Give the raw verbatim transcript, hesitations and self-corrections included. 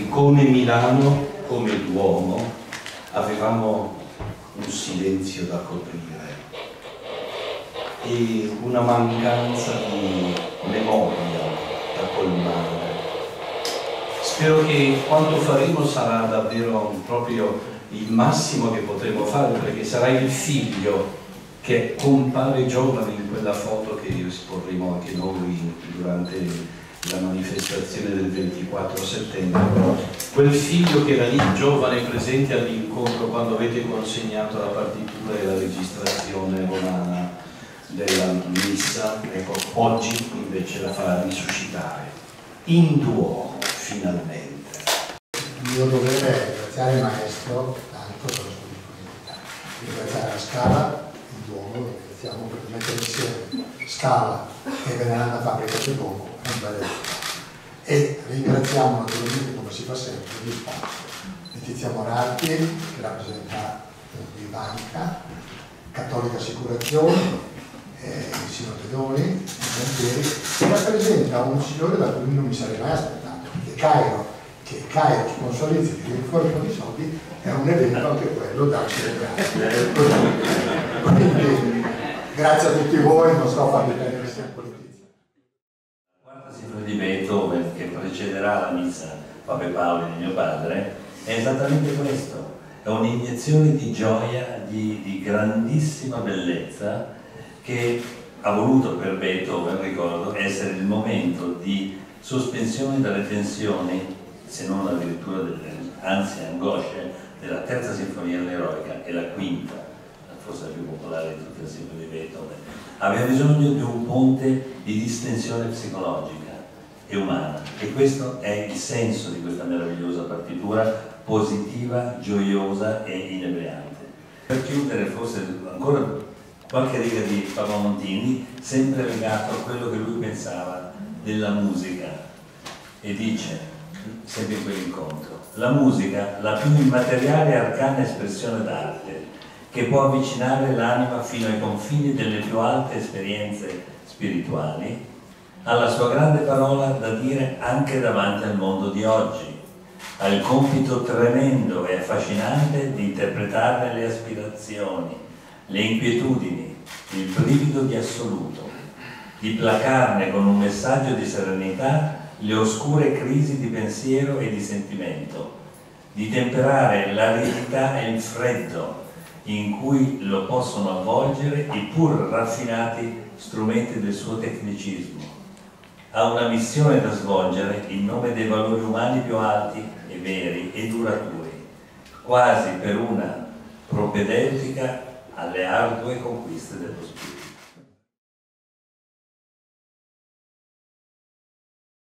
come Milano, come Duomo, avevamo un silenzio da coprire e una mancanza di memoria da colmare. Spero che quanto faremo sarà davvero proprio il massimo che potremo fare, perché sarà il figlio che compare giovane in quella foto che esporremo anche noi durante la manifestazione del ventiquattro settembre. Quel figlio che era lì giovane presente all'incontro quando avete consegnato la partitura e la registrazione romana della messa, ecco, oggi invece la farà risuscitare in Duomo finalmente. Il mio dovere è ringraziare il maestro tanto per la sua disponibilità, ringraziare la Scala, il Duomo, lo ringraziamo per mettere insieme Scala e Veneranda Fabbrica del Duomo, è un bel evento. E ringraziamo naturalmente, come si fa sempre, gli sponsor. Letizia Moratti, che rappresenta di Banca, Cattolica Assicurazioni, eh, il Sino Pedoni, i Cantieri, che rappresenta un signore da cui non mi sarei mai aspettato, perché Cairo, che Cairo sponsorizza e tiene fuori con i soldi, è un evento anche quello da celebrare. Quindi grazie a tutti voi, non sto a farvi prendere sempre Letizia. La quarta sinfonia di Beethoven, che precederà la missa Papa Paolo di mio padre, è esattamente questo, è un'iniezione di gioia, di, di grandissima bellezza, che ha voluto per Beethoven, ricordo, essere il momento di sospensione dalle tensioni, se non addirittura delle ansie, angosce, della terza sinfonia eroica e la quinta, forse la più popolare di tutte le sinfonie di Beethoven. Aveva bisogno di un ponte di distensione psicologica e umana, e questo è il senso di questa meravigliosa partitura, positiva, gioiosa e inebriante. Per chiudere, forse ancora qualche riga di Paolo Montini, sempre legato a quello che lui pensava della musica, e dice, sempre in quell'incontro, la musica, la più immateriale e arcana espressione d'arte, che può avvicinare l'anima fino ai confini delle più alte esperienze spirituali, ha la sua grande parola da dire anche davanti al mondo di oggi, ha il compito tremendo e affascinante di interpretarne le aspirazioni, le inquietudini, il brivido di assoluto, di placarne con un messaggio di serenità le oscure crisi di pensiero e di sentimento, di temperare l'aridità e il freddo in cui lo possono avvolgere i pur raffinati strumenti del suo tecnicismo. Ha una missione da svolgere in nome dei valori umani più alti e veri e duraturi, quasi per una propedeutica alle ardue conquiste dello spirito.